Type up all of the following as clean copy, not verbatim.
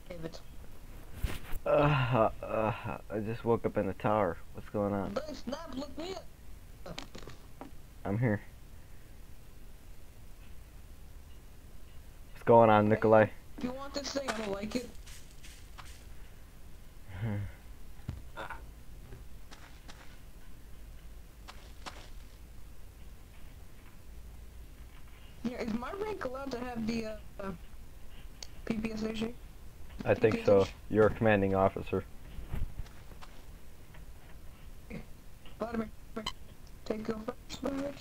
David. I just woke up in the tower. What's going on? Dave, snap, look me up. I'm here. What's going on, Nikolai? If you want this thing, I don't like it. Yeah, is my rank allowed to have the PPSH? I think so. You're a commanding officer. Vladimir, take go first, bitch.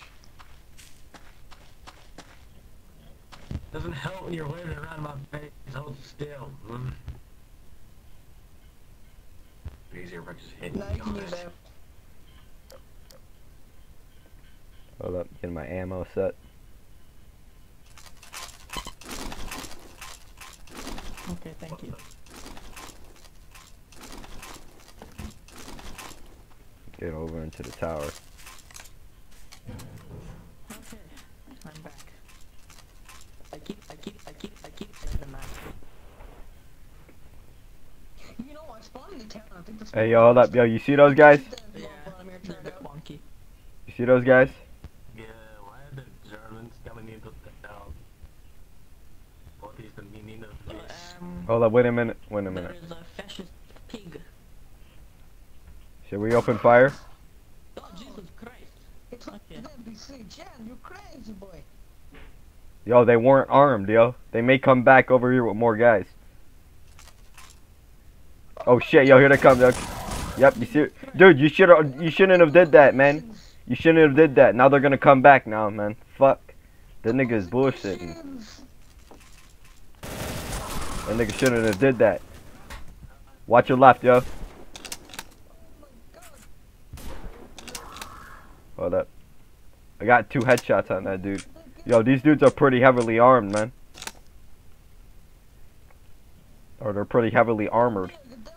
Doesn't help when you're waving around my face. Hold still. Easier by just hitting Now you can use that. Hold up, getting my ammo set. Okay, thank you. Get over into the tower. Okay, I'm back. I keep in the map. You know, I spawned in the town. I think that's. Hey, yo, hold up, yo. You see those guys? Yeah, they're a bit wonky. You see those guys? Yeah, why are the Germans coming into the town? What is the meaning of this? Hold up, wait a minute. Wait a minute. There is a fascist pig. Should we open fire? Oh, Jesus Christ. It's okay. NBC. Jan, you crazy boy. Yo, they weren't armed, yo. They may come back over here with more guys. Oh shit, yo, here they come, yo. Yep, you see, dude, you shouldn't have did that, man. You shouldn't have did that. Now they're gonna come back now, man. Fuck. That nigga's bullshitting. That nigga shouldn't have did that. Watch your left, yo. Hold up. I got 2 headshots on that dude. Yo, these dudes are pretty heavily armed, man. Or they're pretty heavily armored.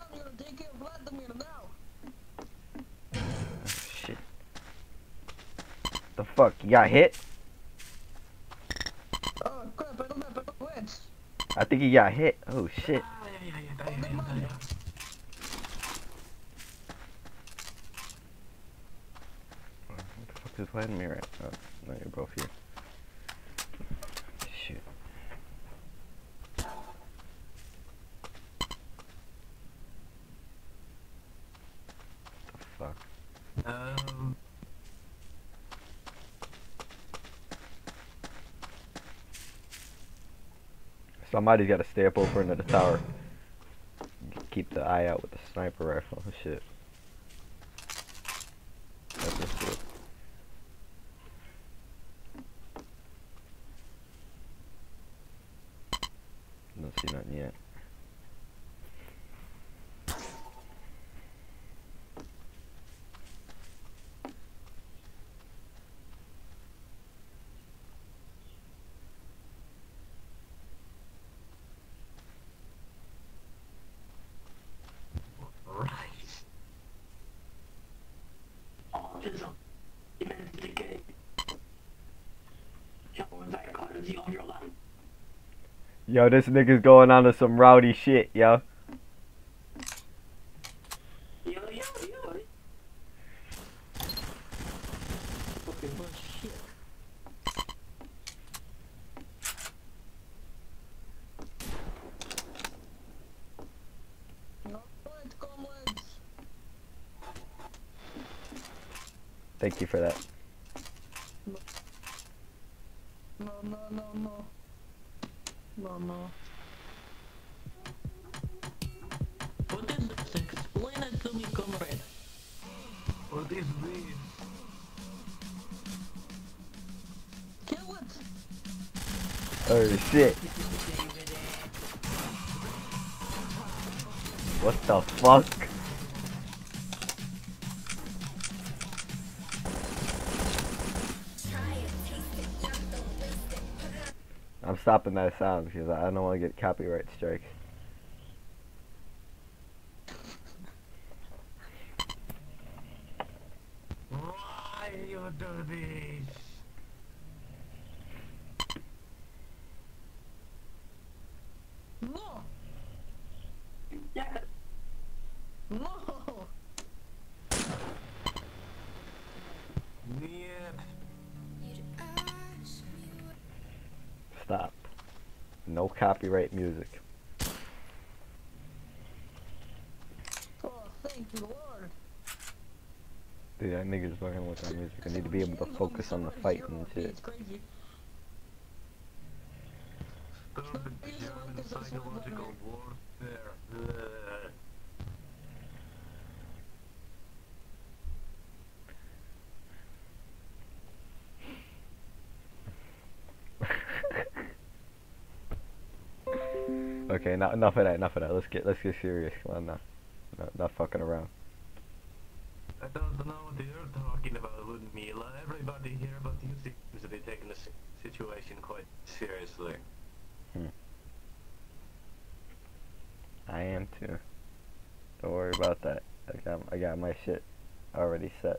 Shit. The fuck? You got hit? Oh crap, I don't have wins. I think he got hit. Oh shit. What the fuck is Vladimir at? Oh, no, you're both here. Shit. The fuck? Somebody's gotta stay up over into the tower. Keep the eye out with the sniper rifle. Oh, shit. That's just it. Don't see nothing yet. Yo, this nigga's going on to some rowdy shit, yo. Thank you for that. No. What is this? Explain it to me, comrade. What is this? Kill it! Oh shit. What the fuck? I'm stopping that sound because I don't want to get copyright strikes. Why you do this? No! no copyright music. Oh, thank you, Lord. Dude, that nigga's fucking with our music. I need to be able to focus on the fight and shit. It's crazy. Stupid German psychological warfare. Ugh. Okay, enough of that. Let's get serious. Come on now. Not fucking around. I don't know what you're talking about, Ludmila. Everybody here but you seems to be taking the situation quite seriously. I am too. Don't worry about that. I got my shit already set.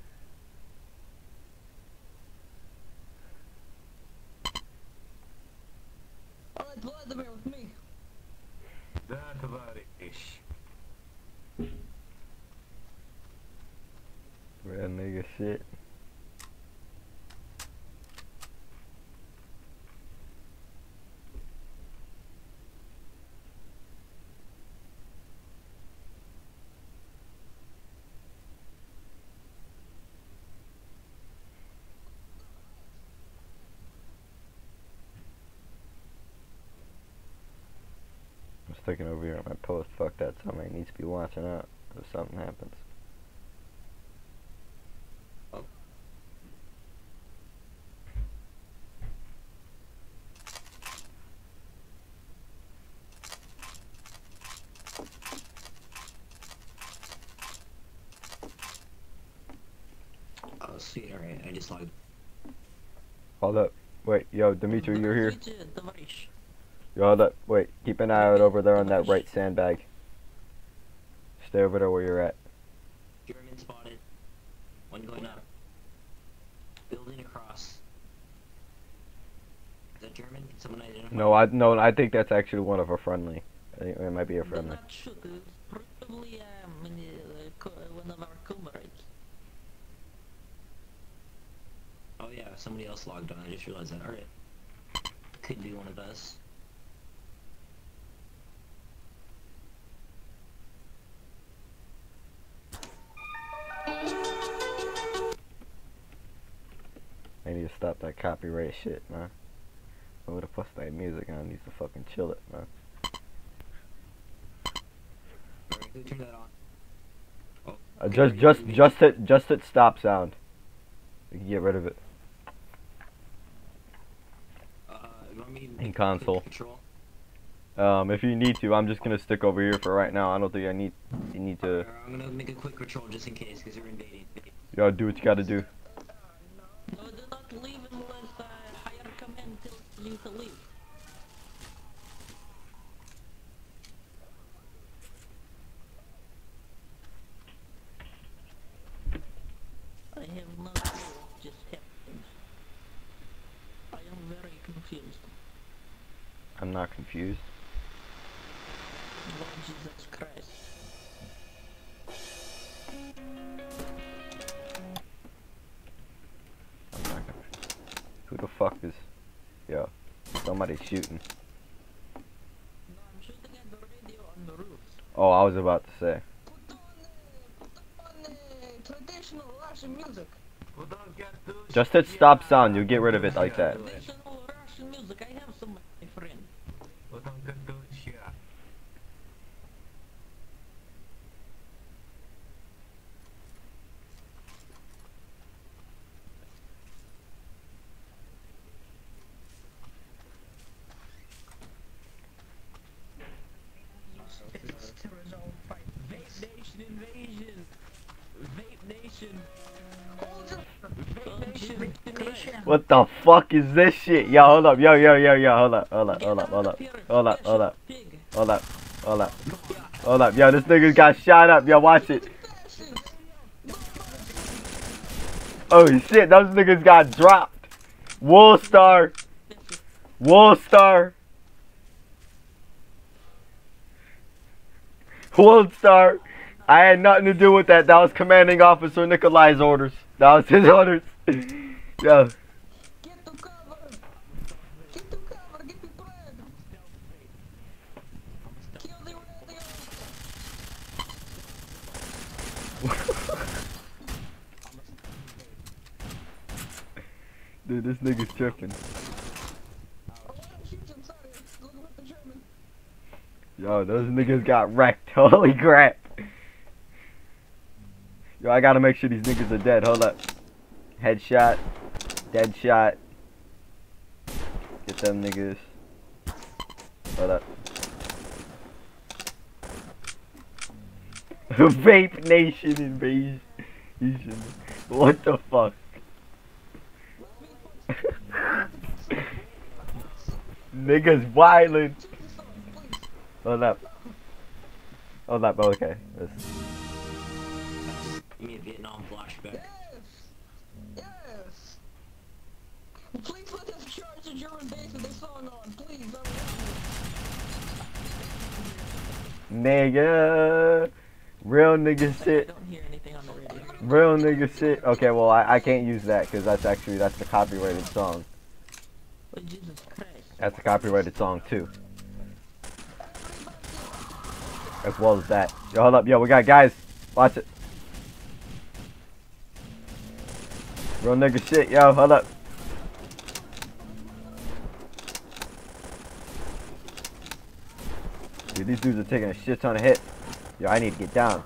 Alright, Vladimir with me. That tоварищ. Real nigga shit. I'm sticking over here on my post. Fuck that. Somebody needs to be watching out if something happens. Oh, sweet, alright, I just logged. Hold up. Wait, yo, Dimitri, you're here. Yo, hold up. Wait, keep an eye out over there on that right sandbag. Stay over there where you're at. German spotted. One going up. Building across. Is that German? Can someone identify? No, I think that's actually one of our friendly. I think it might be a friendly. Not shoot, it's probably one of our comrades. Oh yeah, somebody else logged on, I just realized that. Alright. Could be one of us. I need to stop that copyright shit, man. Who the fuck that music on needs to fucking chill it, man. Alright, who turned that on? Oh, Just hit stop sound. You can get rid of it. You want me to In make console. quick control? If you need to, I'm just gonna stick over here for right now. I don't think you need to. Alright, I'm gonna make a quick control just in case, because they're invading. Yo, do what you gotta do. No, do not leave unless higher command tells you to leave. I have no clue what just happened. I am very confused. I'm not confused. Lord Jesus Christ. I'm not confused. Who the fuck is? Yo, somebody's shooting. No, I'm shooting at the radio on the roof. Oh, I was about to say. Put on traditional Russian music. Well, don't get too Just hit stop sound. You'll get rid of it like that. Traditional Russian music. I have some, my friend. Well, don't get too shit. It's Terrazone fight. Vape Nation invasion. Vape Nation. Vape Nation. What the fuck is this shit? Yo, hold up. Yo, hold up. Pig. Hold up. Yo, this nigga got shot up. Yo, watch it. Oh shit, those niggas got dropped. Woolstar. I had nothing to do with that. That was Commanding Officer Nikolai's orders. That was his orders. Yo. Get to cover. Get to cover. Get me bread. Dude, this nigga's tripping. Yo, those niggas got wrecked. Holy crap. Yo, I gotta make sure these niggas are dead. Hold up. Headshot. Dead shot. Get them niggas. Hold up. Vape Nation invasion. What the fuck? Niggas wildin'. Hold up. Hold up, okay. Give me a Vietnam flashback. Yes! Please let us charge the German base with this song on, please. Nigga. Real nigga I shit. don't hear anything on the radio. Real nigga shit. Okay, well, I can't use that because that's the copyrighted song. Oh, Jesus Christ. That's a copyrighted song too. As well as that. Yo, hold up. Yo, we got guys. Watch it. Real nigga shit. Yo, hold up. Dude, these dudes are taking a shit ton of hits. Yo, I need to get down.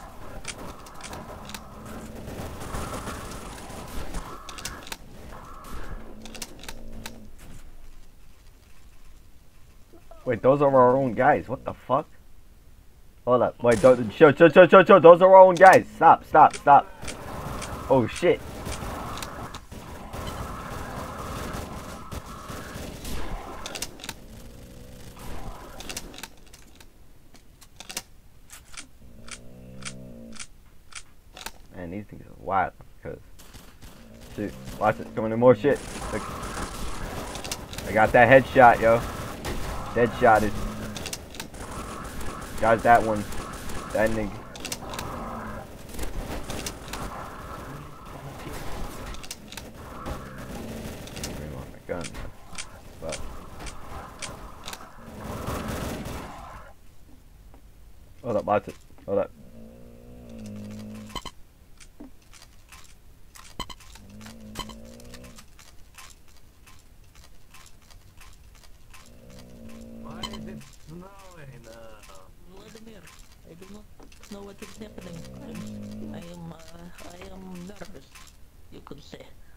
Wait, those are our own guys. What the fuck? Hold up. Wait, chill. Those are our own guys. Stop. Oh, shit. Man, these things are wild. Cause, shoot, watch it. Coming in more shit. Look. I got that headshot, yo. Deadshot is. Got that one. That nigga. Bring on my gun. But. Hold up, watch it. Hold up. Vladimir, I do not know what is happening. I am nervous, you could say.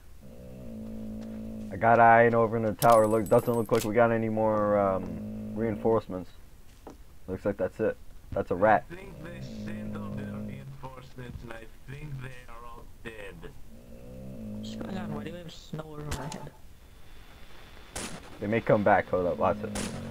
I got eyeing over in the tower. Look, doesn't look like we got any more reinforcements. Looks like that's it. That's a rat. I think they sent all their reinforcements and I think they are all dead. What's going on? Why do I have snow over my head? They may come back. Hold up, watch it.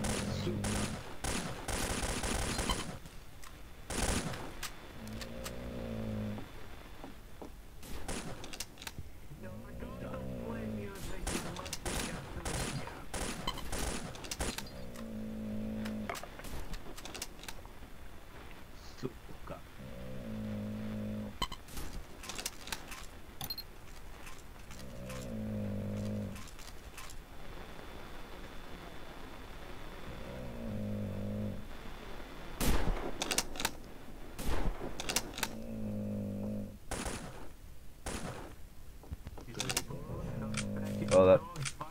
Hold up.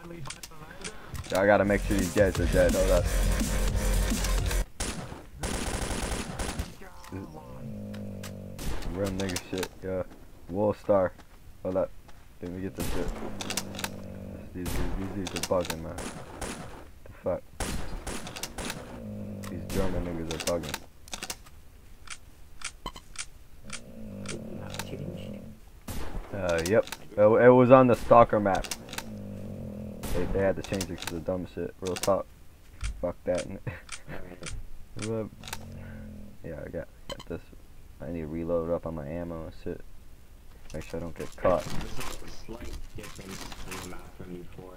I gotta make sure these guys are dead. Hold up. Real nigga shit, yeah. Wolf Star. Hold up. Let me get this shit. These dudes are bugging, man. The fuck? These German niggas are bugging. Yep. It was on the Stalker map. They had to change it because of dumb shit. Real talk. Fuck that. Yeah, I got this. I need to reload up on my ammo and shit. Make sure I don't get caught. This is a slight difference in the map from before.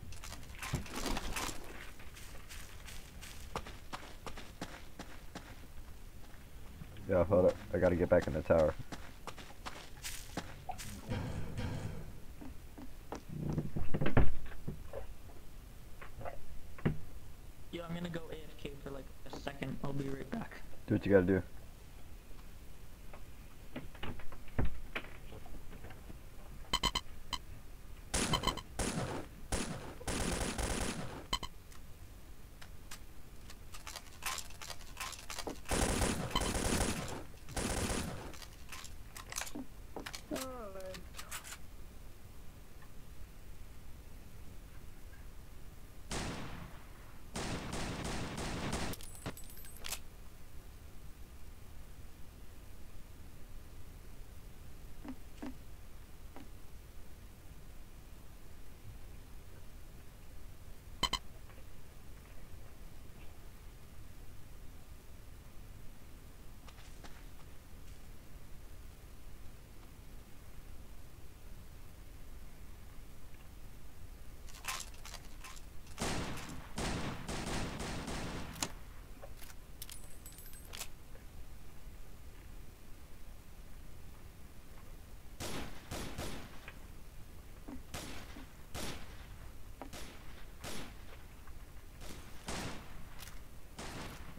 Yeah, hold up. I gotta get back in the tower. Yo, I'm gonna go AFK for like a second. I'll be right back. Do what you gotta do.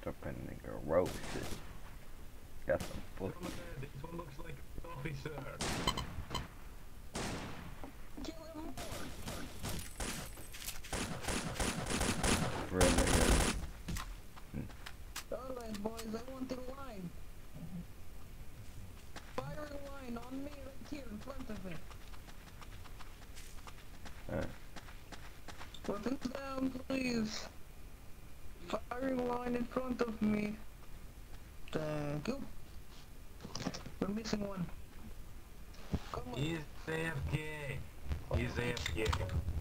up a nigga roasted. Got some foot. This one looks like an officer. Kill him more. Real nigga. Alright, boys, I want the line. Firing line on me right here in front of me. Weapons down, please. Firing line in front of me. Thank you. We're missing one. Come on. He's AFK. He's AFK.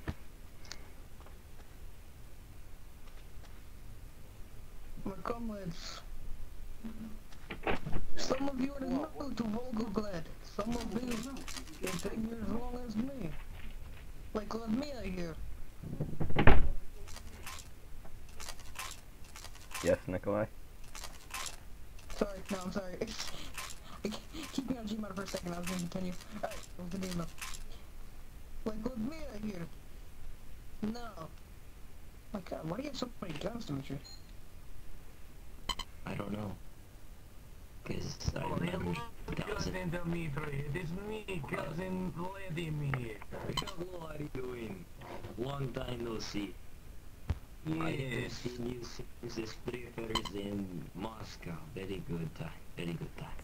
My comrades. Some of you are new to Volgograd. Some of you can take you as long as me. Like Vladimir here. Yes, Nikolai? Sorry, no, I'm sorry. Keep me on Gmail for a second, I was gonna continue. Alright, we'll continue now. Like Vladimir here. No. My god, why do you have so many guns, Dimitri? I don't know. Cause I Oh, remember hello, cousin Dimitri. It is me, cousin Vladimir. Hello, how are you doing? Long time no see. I haven't Yes. seen you since the strippers in Moscow. Very good time. Very good time.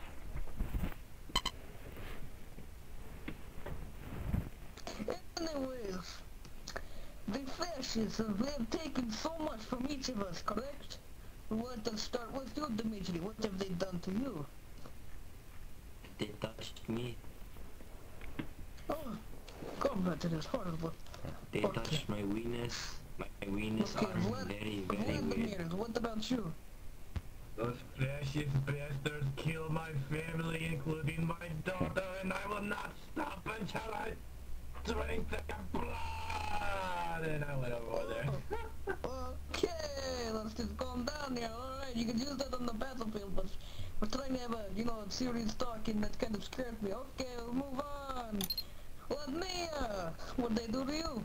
Anyways, the fascists have taken so much from each of us, correct? We want to start with you, Dimitri. What have they done to you? They touched me. Oh, combat, it is horrible. They Okay. touched my weenus. My weenus Okay, are very, very weird. Vladimir, what about you? Those fascist bastards kill my family, including my daughter, and I will not stop until I drink their blood. And I went over there. Okay, let's just calm down here. Alright, you can use that on the battlefield, but we're trying to have a, serious talk, and that kind of scared me. Okay, we'll move on. Vladimir, what'd they do to you?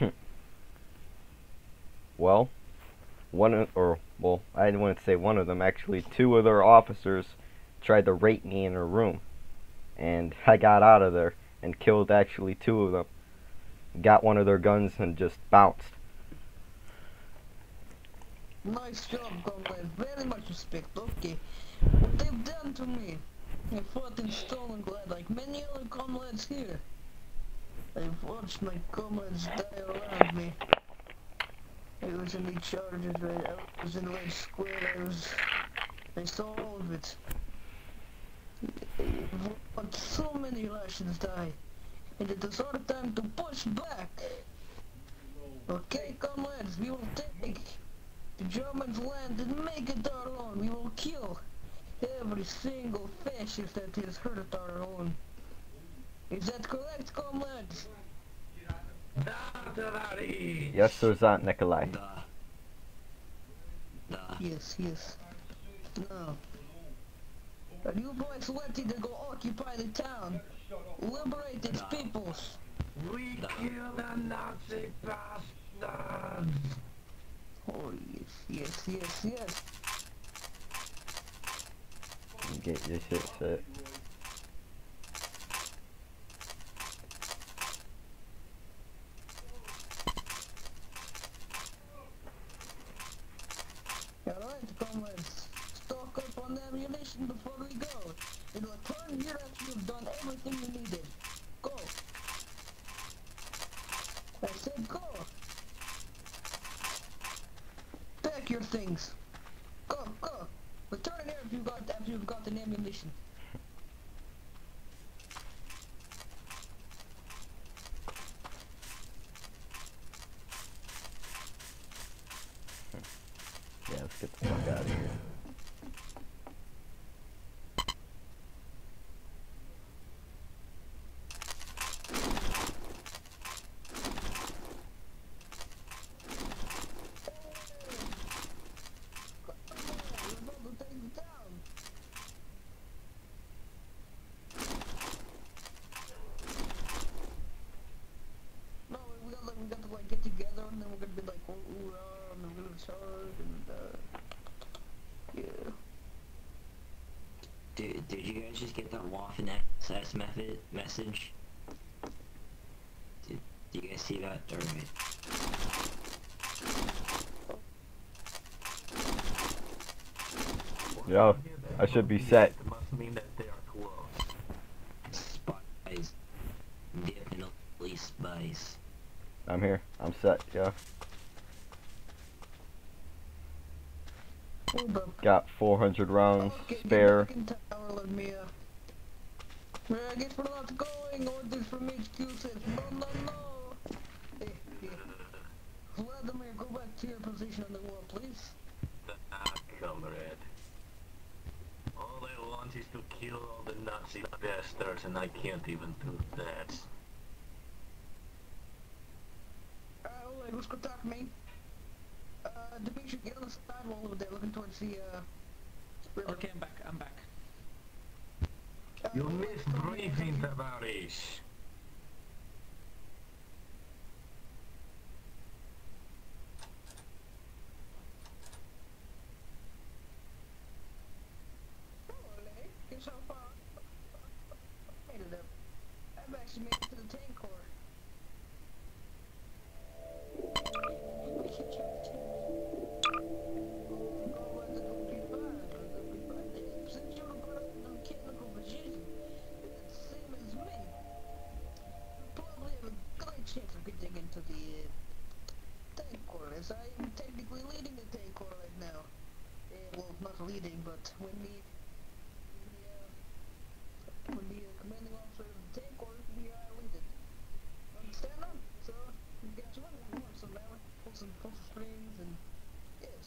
Well, I didn't want to say one of them, actually, two of their officers tried to rape me in a room. And I got out of there and killed actually two of them. Got one of their guns and just bounced. Nice job, comrade. Very much respect. Okay. What they've done to me. I fought in Stalingrad like many other comrades here. I've watched my comrades die around me. I was in the charges, right? I was in Red Square. I saw all of it. I've watched so many Russians die. And it is our time to push back. Okay, comrades, we will take the Germans' land and make it our own. We will kill every single fascist that has hurt our own. Is that correct, comrades? Yes, Sergeant Nikolai. Da. Da. Yes, yes. No. Are you boys ready to go occupy the town? Liberate its peoples. We kill the Nazi bastards. Oh, yes, yes, yes, yes. Get your shit set. Alright, comrades. Stock up on ammunition before we go. In return, here after you've done everything you needed. Go. I said go. Pack your things. Go, go. Return here after you've got the ammunition. Yeah, let's get the fuck out of here. We're about to take the town. No, we got to like get together, and then we're gonna be like, oh, and then we're gonna charge, and Did you guys just get that Waffen SS message? Did you guys see that? Alright. Yo, I should be set. It must mean that they are close. Spies. Definitely spies. I'm here. I'm set, yeah. Hold up. Got 400 rounds Okay, spare. get back in tower, let me, I guess we're not going. Orders from HQ says, no. Hey. Vladimir, go back to your position on the wall, please. Comrade. All I want is to kill all the Nazi bastards, and I can't even do that. Oleg, who's gonna talk to me? Dimitri, get on the side wall over there, looking towards the, river. Okay, I'm back. You Oleg, missed come here, briefing, come here. Tavares. Oleg, guess how far I made it up. I've actually made it to the tank core. We should check the tank. Since you were brought up in the mechanical position, it's the same as me. You probably have a great chance of getting into the tank corps, as I am technically leading the tank corps right now. Well, not leading, but when the commanding officer of the tank corps, I lead it. Understand that? So, guess what? We want some now. Pull some strings and yes.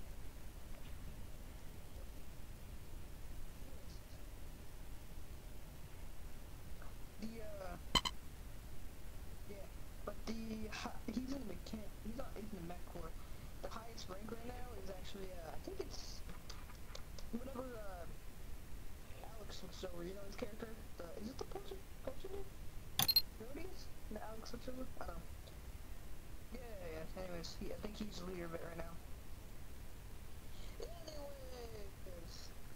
Yeah, but he's in the he's not in the mech corps. The highest rank right now is actually, I think it's, whenever, Alex switched over, you know his character? Is it the Potion dude? Rodius? No, Alex switched over? I don't know. Yeah, anyways, I think he's the leader of it right now. Anyways!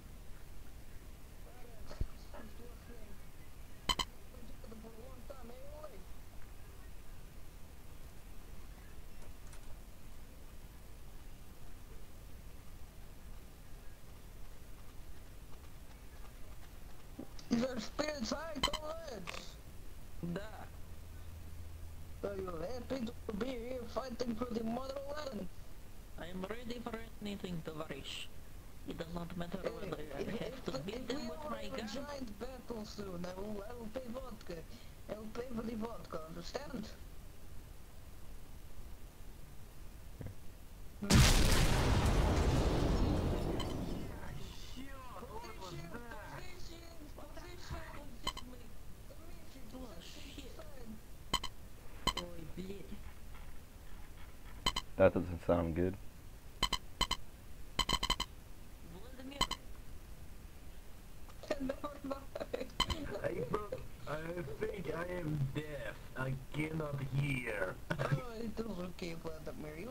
Let's do a thing. Been together for a long time, eh, Oleg? These are spirits high, comrades! Da. Are you happy to be here fighting for the motherland? I am ready for anything, Tavares. It does not matter whether I have to beat them with my If we gun. have a giant battle soon, I will pay vodka. I will pay for the vodka, understand? Ой, блядь. That doesn't sound good. Vladimir, I think I am deaf. I cannot hear. Oh, it is okay, Vladimir.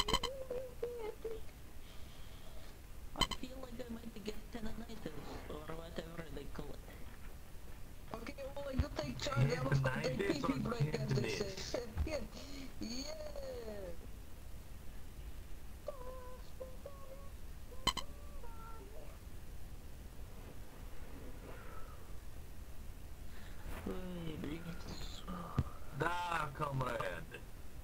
I feel like I might get tendonitis, or whatever they call it. Okay, well, you take charge. I was gonna take Tendonitis pee-pee or break, as they say. tendonitis? Yeah. Ой, блядь. Da, comrade.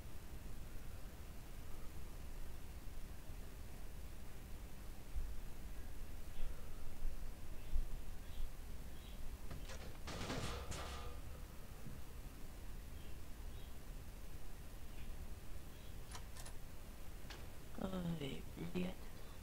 Ой, блядь.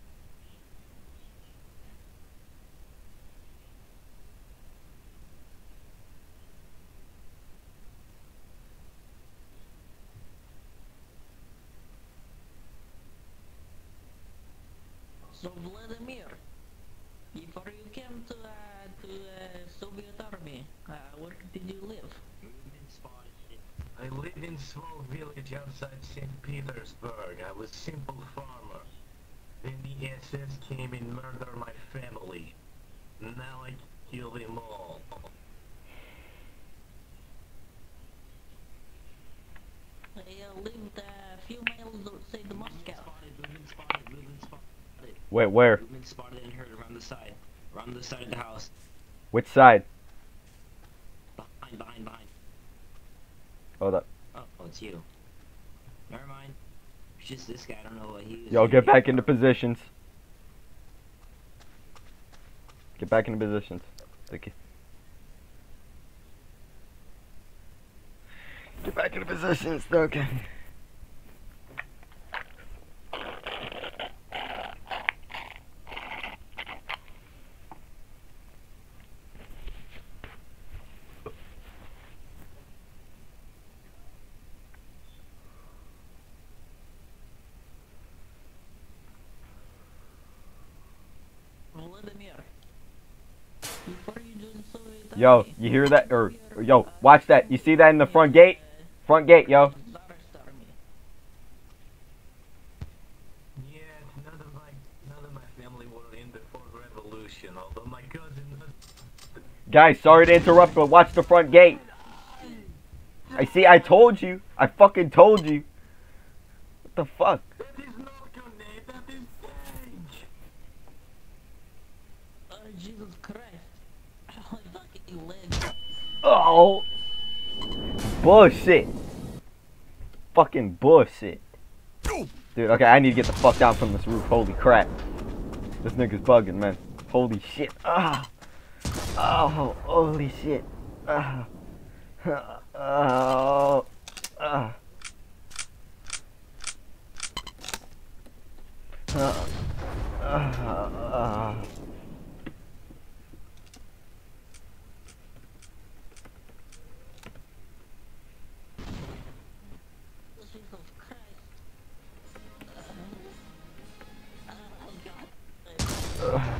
So Vladimir, before you came to Soviet army, where did you live? Movement spotted. I live in small village outside St. Petersburg. I was simple farmer. Then the SS came and murdered my family. Now I kill them all. I lived a few miles outside the Moscow. Movement spotted. Wait, where? Movement spotted and heard around the side. Around the side of the house. Which side? Behind. Hold up. Oh, it's you. Never mind. It's just this guy. I don't know what he was Yo, doing. get back into positions. Get back into positions. Okay. Get back into positions, okay. Vladimir. Before you join Soviet Yo, Army, you hear that? Or, yo, watch that. You see that in the front gate? Front gate, yo. Tsarist army. Yes, none of my family were in before revolution, although my cousin was. Guys, sorry to interrupt, but watch the front gate. I told you. I fucking told you. What the fuck? That is not Grenade, that is Sage! Oh, Jesus Christ. Oh, my fucking leg. Oh. Bullshit. Fucking bullshit. Dude, okay, I need to get the fuck down from this roof. Holy crap. This nigga's bugging, man. Holy shit. Ah. Oh, holy shit. Ah. Oh. Ah. Jesus Christ. Oh, God.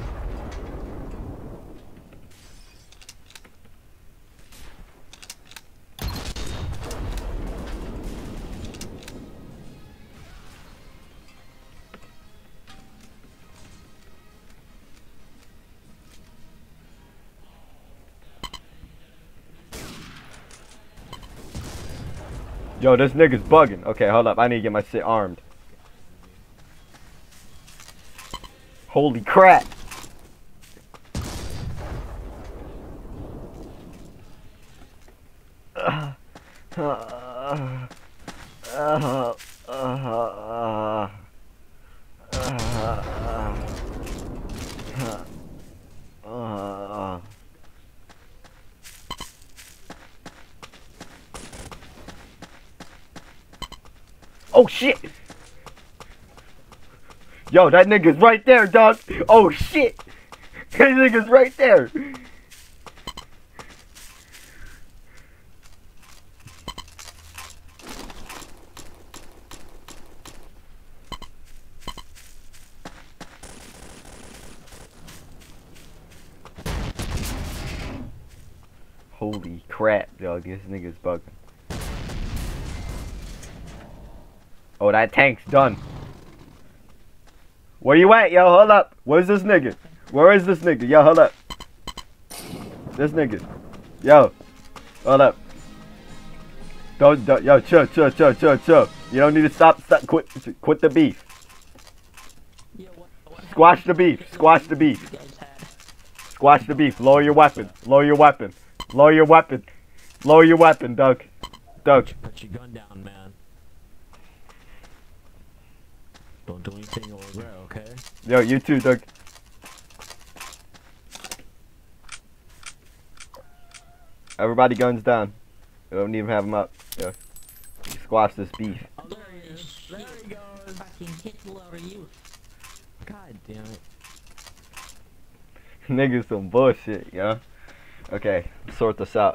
Yo, this nigga's bugging. Okay, hold up. I need to get my shit armed. Holy crap. Oh shit! Yo, that nigga's right there, dog. Oh shit! That nigga's right there. Holy crap, dog. This nigga's bugging. Oh, that tank's done. Where you at, yo? Hold up. Where's this nigga? Where is this nigga? Yo, hold up. This nigga. Yo. Hold up. Don't yo, chill. You don't need to stop, quit the beef. Yeah, what Squash the beef. Squash the beef. you guys had? Squash the beef. Lower your weapon. Lower your weapon. Lower your weapon. Lower your weapon, Doug. Doug. Put your gun down, man. Don't do anything over there, okay? Yo, you too, Doug. Everybody guns down. We don't even have them up. Yo. Squash this beef. Oh, there he is. There he goes. Fucking Hitler youth. God damn it. Niggas some bullshit, yo. Okay, sort this out.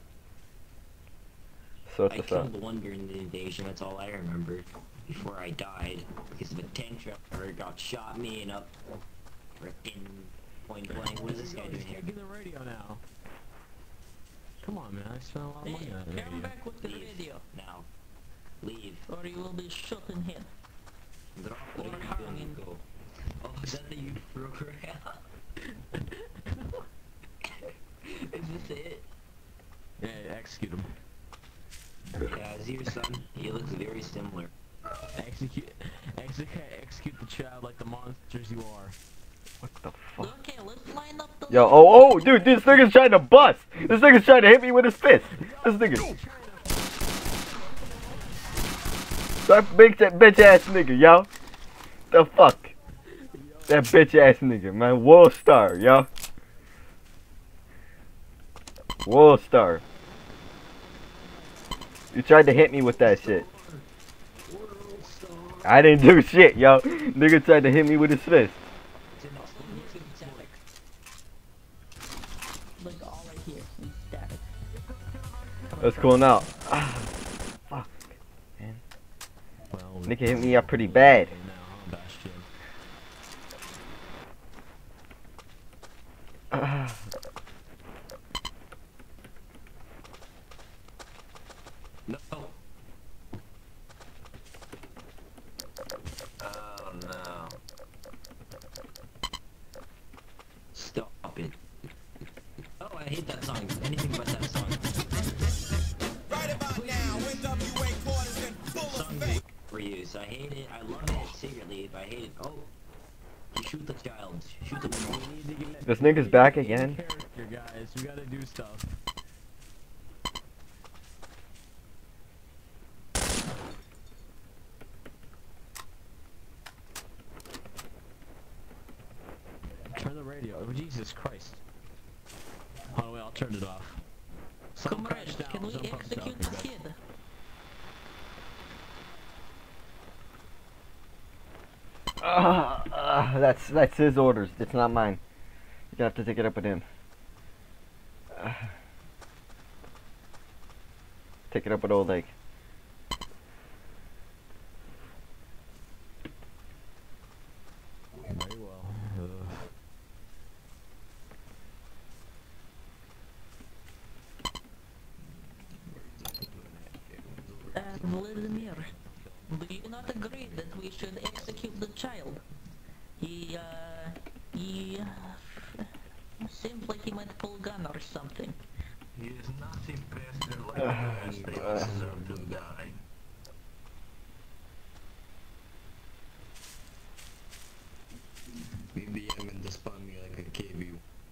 Sort I this out. killed one during the invasion, that's all I remember. Before I died, because of a tank driver got shot me and up frickin' point blank. What is this guy doing here? Get the radio now. Come on, man. I spent a lot of money on that Come radio. back with the Leave. radio, Now. Leave. or you will be shot in head. Drop Or the gun hanging. and go. Oh, is that the youth program? this it? Yeah, execute him. Yeah, is he your son? He looks very similar. Execute the child like the monsters you are. What the fuck? Okay, let's line up the... Yo, oh, dude, this nigga's trying to bust. This nigga's trying to hit me with his fist. This nigga. That bitch ass nigga, yo. The fuck? That bitch ass nigga, man. World star, yo. World star. You tried to hit me with that shit. I didn't do shit, yo. Nigga tried to hit me with his fist. Like all right here, in static. That's cool now. Ah, fuck, man. Well, Nigga hit me up pretty bad. now, Bastion. Ah. No. Oh no. Stop it. Oh, I hate that song. Anything but that song. Right about now, NWA quarters in full Song effect. for use. I hate it. I love it secretly, but I hate it. Oh. You shoot the child. Shoot the child. We need to get This nigga's back we need to get again. Character, guys. We gotta do stuff. Turn the radio. Oh, Jesus Christ. Oh wait, I'll turn it off. Some Comrade, crash down, can we some pump execute down. the kid? That's his orders. It's not mine. You have to take it up with him. Take it up with Old Lake. Very well. Vladimir, do you not agree that we should execute the child? He seems like he might pull a gun or something. He is Nazi bastard like us. They deserve to die. BBM and spawn me like a KB.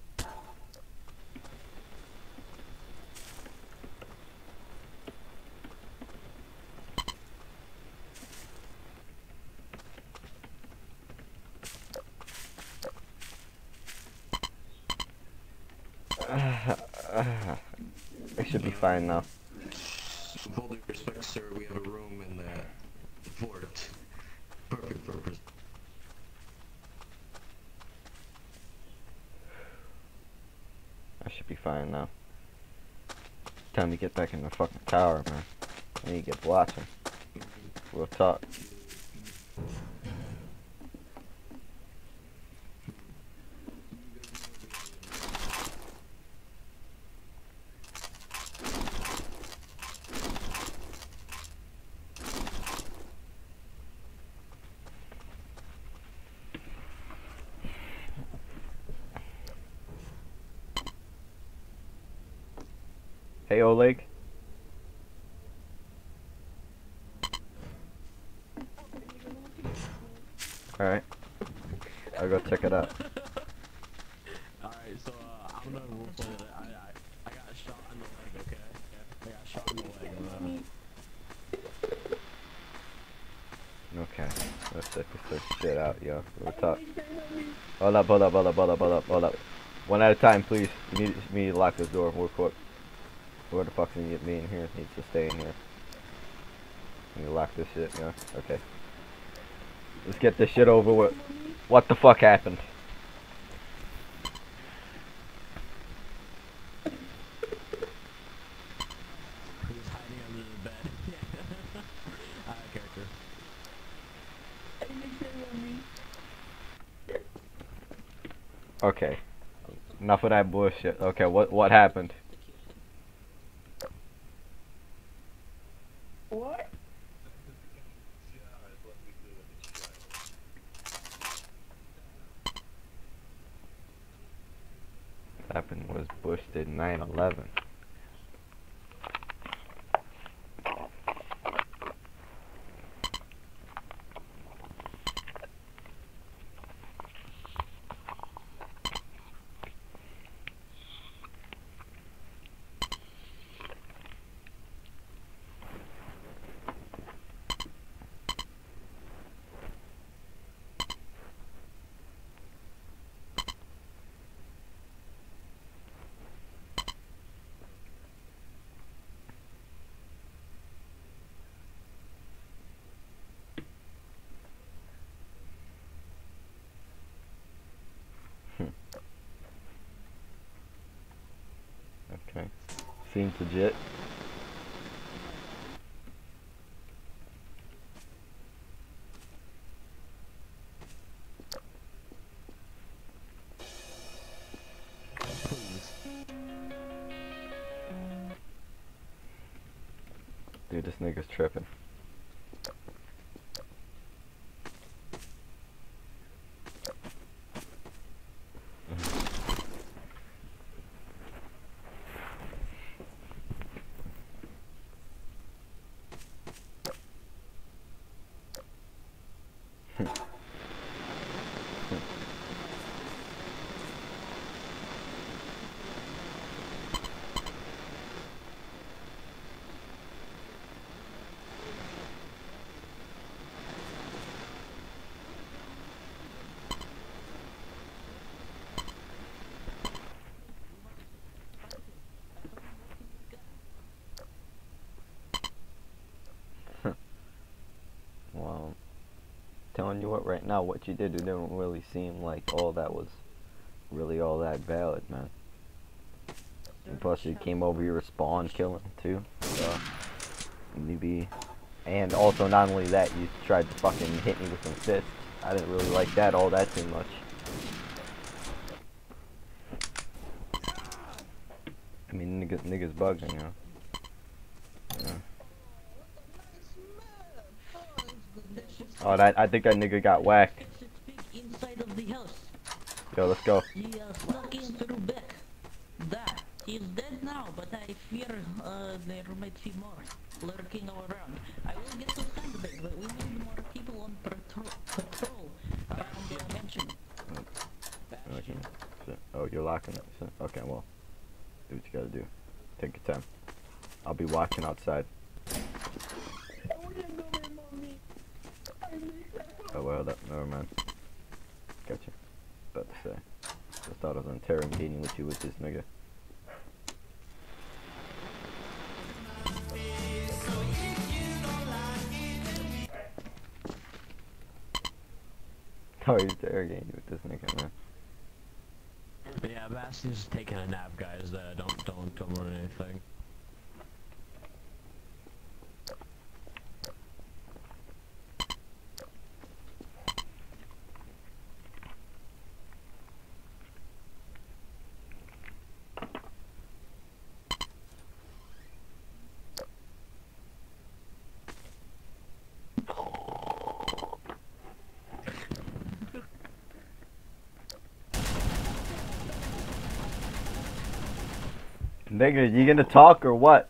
I should be fine now. With all due respect, sir, we have a room in the fort. Perfect purpose. I should be fine now. Time to get back in the fucking tower, man. I need to get watching. We'll talk. Hey, Oleg. Alright. I'll go check it out. Alright, so I'm gonna roleplay that I got shot in the leg, okay? I got shot in the leg. Okay. Let's check this shit out, yo. We'll talk. Hold up. One at a time, please. You need me to lock this door real quick. Where the fuck's gonna get me in here? Needs to stay in here. Let me lock this shit, yeah? Okay. Let's get this shit over with. What the fuck happened? He was hiding under the bed. Out of character. Okay. Enough of that bullshit. Okay, what happened? What? happened was Bush did 9/11. Okay. Seems legit. Dude, this nigga's tripping. Well, telling you what, right now, what you did, it didn't really seem like all that was really all that valid, man. And plus, you came over your spawn killing too. So maybe, and also not only that, you tried to fucking hit me with some fists. I didn't really like that all that too much. I mean, niggas bugging, you know. Yeah. Oh, I think that nigga got whacked. Inside of the house. Yo, let's go. He snuck in through back. That. He's dead now, but I fear there might be more lurking around. I will get to sandbag, but we need more people on patrol around the mansion. Okay. Oh, you're locking it. Okay, well, do what you gotta do. Take your time. I'll be watching outside. Oh well, never mind. Gotcha. About to say. Just thought I was interrogating with you with this nigga. Oh, he's interrogating you with this nigga, man. But yeah, Bastion's taking a nap, guys. Don't come or anything. Nigga, you gonna talk or what?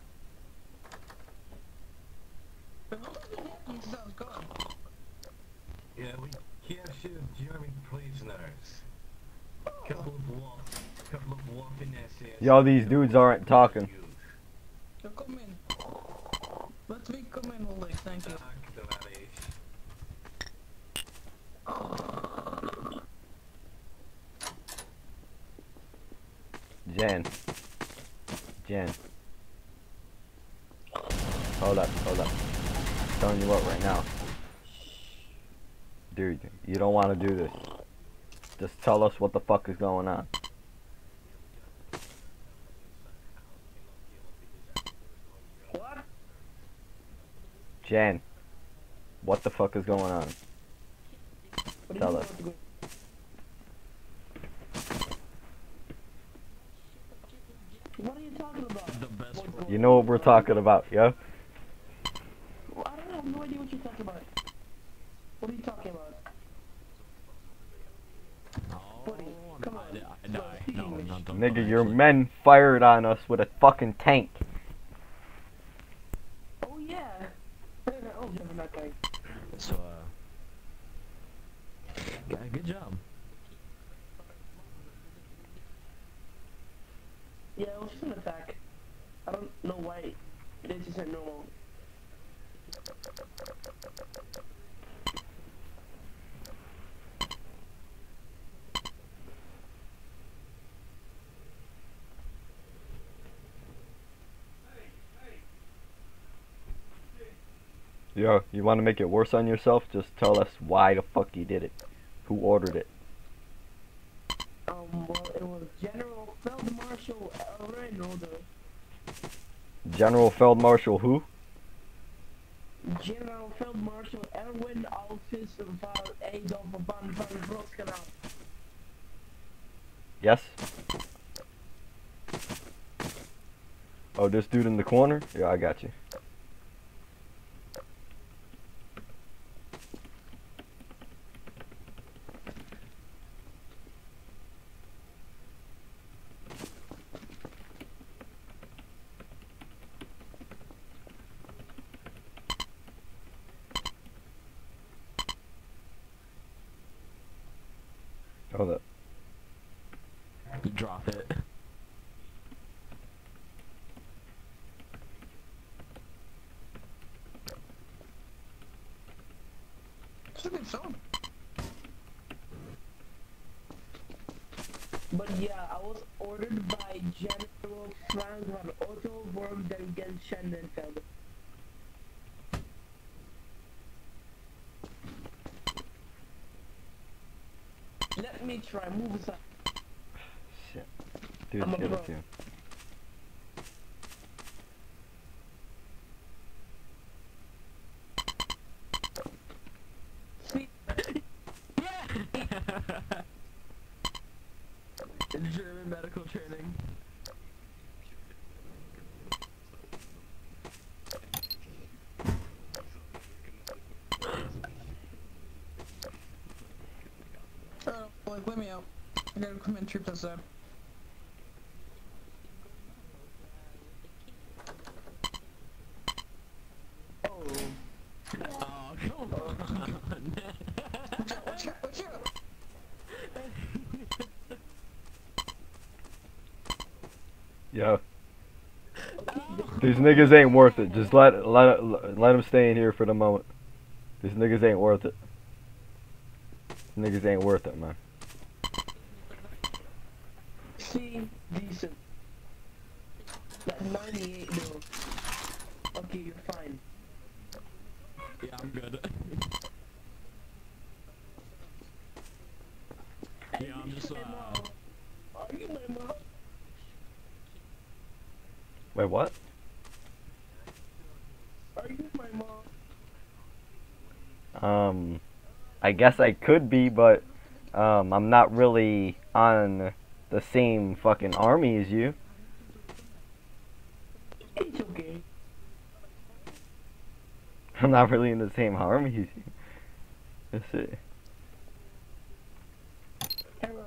Yeah, we captured German prisoners. Couple of walking essays. Yo, these dudes aren't talking. So come in. Let me come in, Oleg, thank you. Jen. Hold up. Telling you what right now. Dude, you don't want to do this. Just tell us what the fuck is going on. What? Jen, what the fuck is going on? Tell us. What are you talking about? The best part. You know what we're talking about, yeah? I don't have no idea what you're talking about. What are you talking about? Oh, Buddy, come on. I die. No, don't Nigga, your actually. men fired on us with a fucking tank. Oh yeah. Oh, never not going. So, yeah, good job. Yeah, it was just an attack. I don't know why this isn't normal. Yo, you want to make it worse on yourself? Just tell us why the fuck you did it. Who ordered it? Well, it was General Field Marshal Reynolds. General Feldmarshal who? General Field Marshal Erwin Altus van Adolf van Roskenau. Yes? Oh, this dude in the corner? Yeah, I got you. Hold up. You drop it. It's a good song. But yeah, I was ordered by General Frank van Otto Worm den Schendenfeld. Let me try, move aside. Shit. Dude, I'm a get pro. up here. Sweet. German medical training. Like, let me out. I gotta come in troops outside. Oh. Oh, come on. Watch out, watch out! Yo. These niggas ain't worth it. Just let them stay in here for the moment. These niggas ain't worth it. Niggas ain't worth it, man. See, decent. That 98 though. Okay, you're fine. Yeah, I'm good. Yeah, I'm just, Are you my mom? Wait, what? Are you my mom? I guess I could be, but, I'm not really on the same fucking army as you. It's okay. I'm not really in the same army as you. That's it. Hello.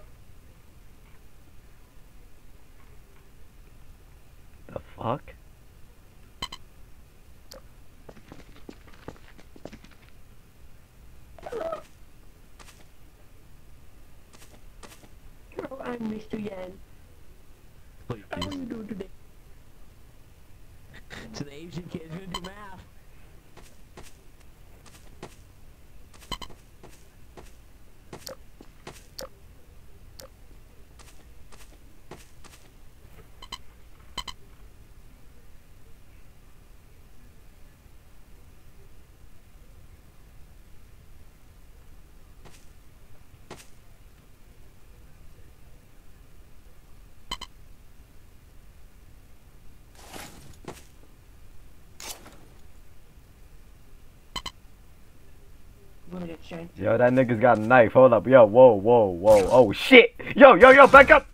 The fuck? Hello, I'm Mr. Yan. please. How are you doing today? To the Asian kids, gonna do math. I'm gonna get shanked. Yo, that nigga's got a knife. Hold up. Yo, whoa, whoa, whoa. Oh, shit. Yo, back up.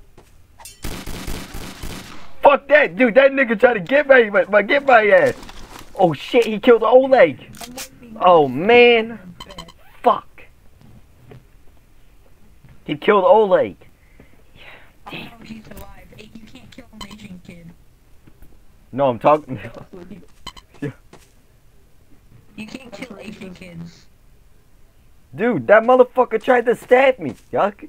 Fuck that, dude. That nigga tried to get my ass. Oh, shit. He killed Oleg. Oh, man. Fuck. He killed Oleg. I don't know if he's alive. Hey, you can't kill an Asian kid. No, I'm talking. You can't kill Asian kids. Dude, that motherfucker tried to stab me. Yuck.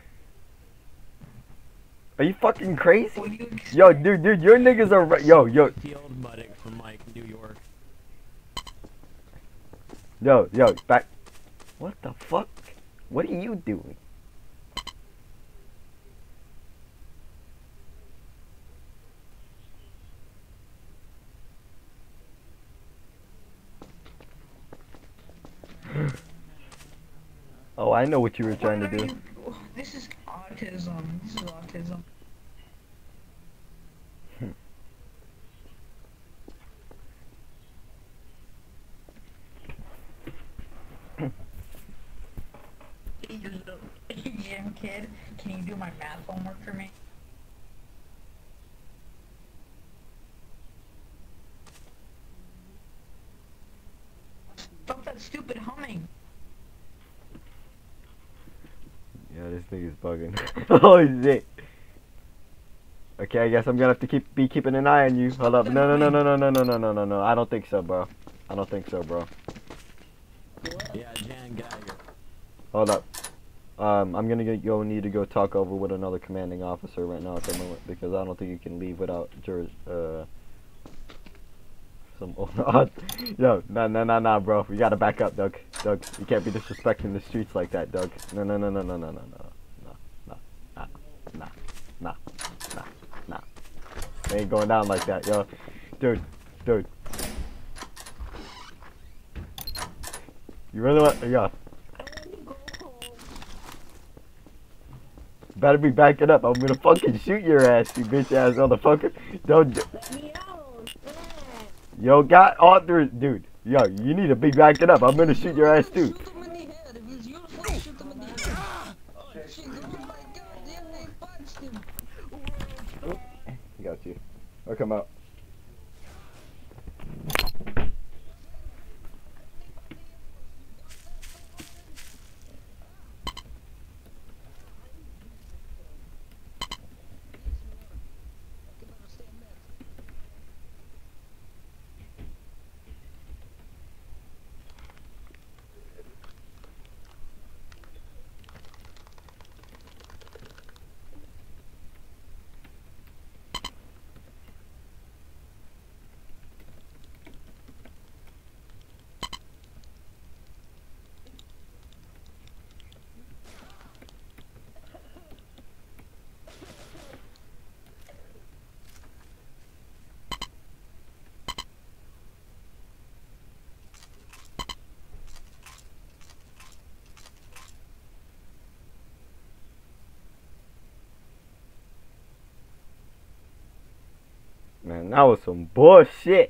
Are you fucking crazy? What do you expect? Yo, dude, your niggas are yo. The old Muddick from like New York. Yo, back. What the fuck? What are you doing? Oh, I know what you were trying to do. This is autism. This is autism. Jim kid, can you do my math homework for me? Stop that stupid humming. Yeah, this nigga's bugging. Oh shit. Okay, I guess I'm gonna have to be keeping an eye on you. Hold up. No. I don't think so, bro. I don't think so, bro. Yeah, Jan Geiger. Hold up. I'm gonna need to go talk over with another commanding officer right now at the moment because I don't think you can leave without some Yo, nah, bro. We gotta back up, Doug. Doug, you can't be disrespecting the streets like that, Doug. No. They ain't going down like that, yo. Dude. You really want, yo. Better be backing up. I'm gonna fucking shoot your ass, you bitch ass motherfucker. Don't. Yo, got authors, dude. Yo, you need to be backing up. I'm gonna shoot your ass too. Shoot them in the head. If it's your fault, shoot them in the head. Oh shit, oh my god, damn, they punched him. Got you. I'll come out. Man, that was some bullshit.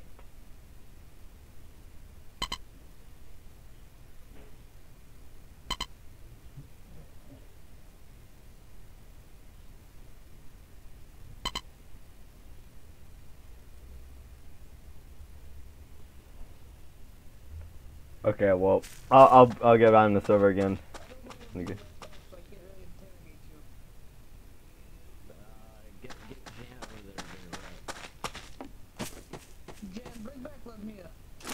Okay, well, I'll get on the server again. Okay. Get Jan over there. Jan, bring back Lemia.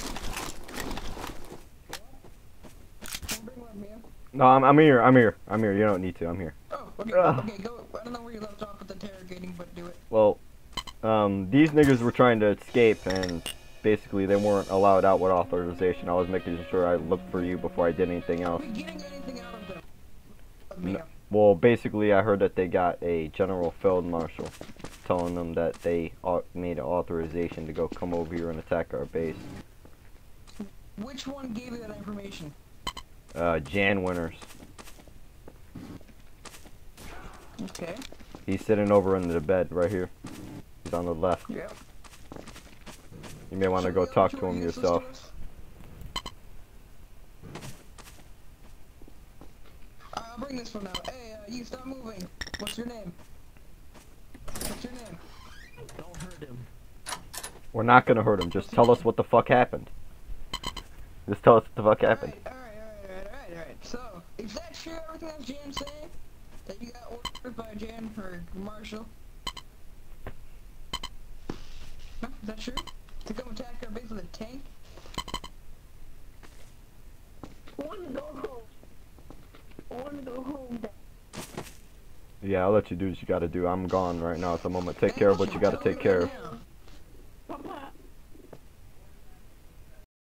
Don't bring Lemia. No, I'm here. You don't need to. I'm here. Oh, okay, Ugh. okay, go. I don't know where you left off with interrogating, but do it. Well, these niggas were trying to escape, and basically they weren't allowed out with authorization. I was making sure I looked for you before I did anything Are else. we getting anything out of them? Lemia. Well, basically, I heard that they got a general field marshal telling them that they made an authorization to go come over here and attack our base. Which one gave you that information? Jan Winters. Okay. He's sitting over in the bed right here. He's on the left. Yeah. You may want to go talk to him yourself. I'll bring this one out. Hey, you stop moving. What's your name? What's your name? Don't hurt him. We're not gonna hurt him. Just tell us what the fuck happened. Just tell us what the fuck happened. Alright. So, is that true everything that Jan's saying? that you got ordered by Jan or Marshall? Huh? Is that true? To come attack our base with a tank? I want to go home. I want to go home. Yeah, I'll let you do what you gotta do. I'm gone right now at the moment. Take care of what you gotta take care of. Now.